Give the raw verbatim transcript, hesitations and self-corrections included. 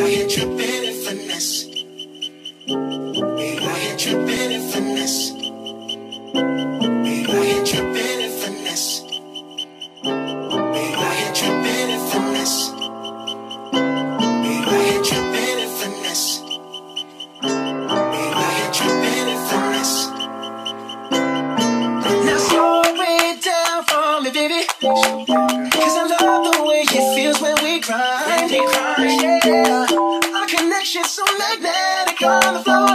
here tripping and finesse. We out here tripping and finesse. We out here tripping and finesse. We out here tripping and finesse. We out here tripping and finesse. We out here tripping and finesse. Now slow it down for me, baby. Cause I love the way it feels when we cry. When we cry, yeah. Our connection's so magnetic on the floor.